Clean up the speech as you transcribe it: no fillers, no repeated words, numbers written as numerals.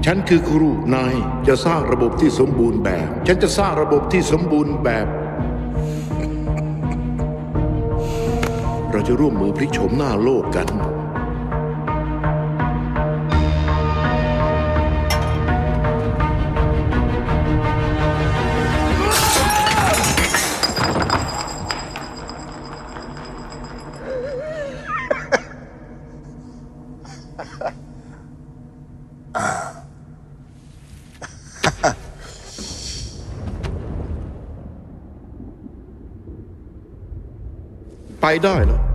ฉันคือครูนายจะสร้างระบบที่สมบูรณ์แบบ ฉันจะสร้างระบบที่สมบูรณ์แบบ เราจะร่วมมือพลิกโฉมหน้าโลกกัน ไปได้แล้ว